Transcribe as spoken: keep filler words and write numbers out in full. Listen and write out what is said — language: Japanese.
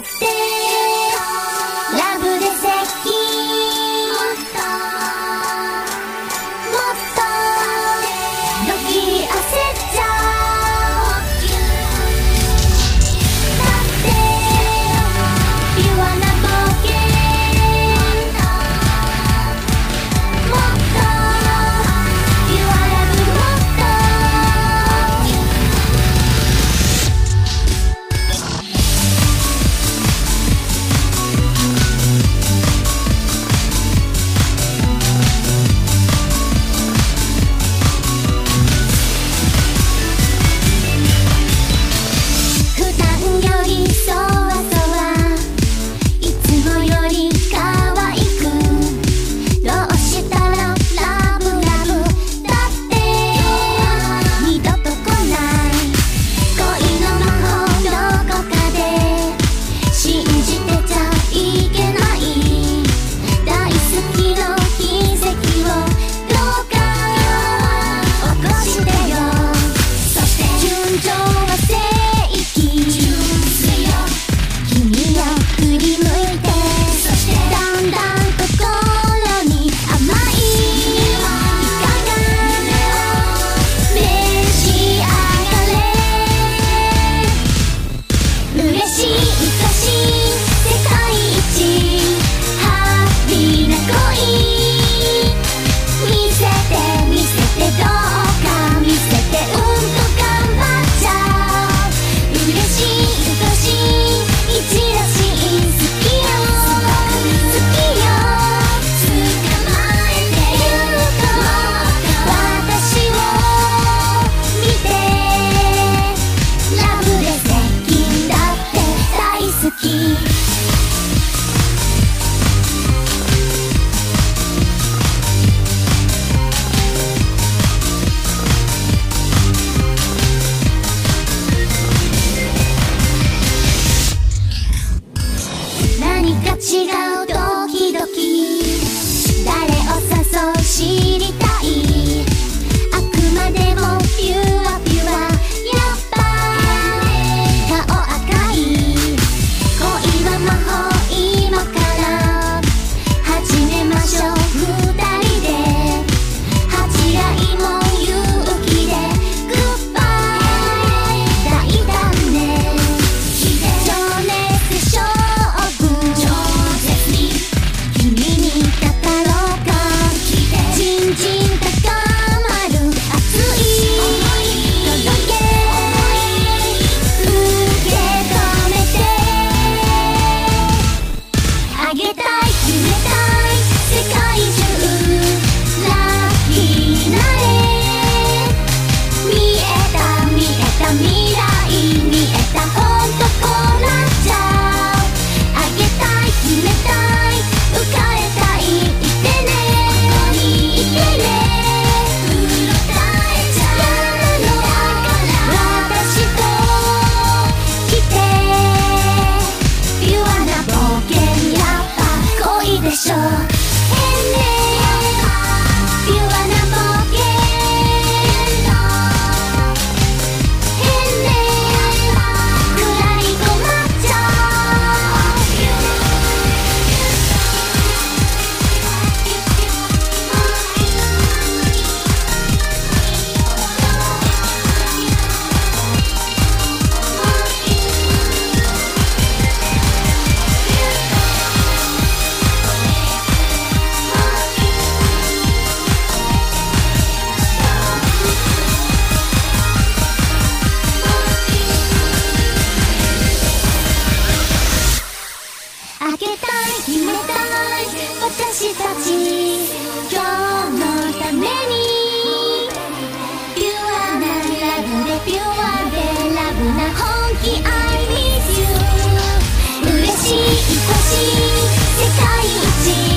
ってラブで接近もっともっとドキリ焦っちゃうだってピュアな冒険もっとピュアラブもっと普段よりそわそわいつもより可愛くどうしたらラブラブだって二度と来ない恋の魔法どこかで信じてちゃいけない大好きの奇跡をどうか起こしてよそして純情は正義君よ振り向いてそしてだんだん心に甘いイカが召し上がれ嬉しい愛しい世界一ハッピーな恋見せて見せてどうか見せてうんと頑張っちゃう嬉しい愛しい一らしい好きよ好きよ捕まえてゆこう私を見てラブで接近だって大好き何か違うドキドキ誰を誘う知りたいあくまでもピュアピュアやっぱ顔赤い恋は魔法今から始めましょう二人で恥じらいも勇気でグッバイ大胆ね情熱勝負君に語ろうかじんじん高まる熱い届け受け止めてあげたい決めたい世界中ラッキーになれ見えた見えた未来見えたほんとこうなっちゃうあげたい決めたい浮かれたいいてねここにいてねうろたえちゃうのだから私と来てピュアな冒険やっぱ恋でしょ変ねピュアな冒険変ねくらり困っちゃうあげたい決めたい私たち今日のためにピュアなラブでピュアでラブな本気 I miss you 嬉しい愛しい世界一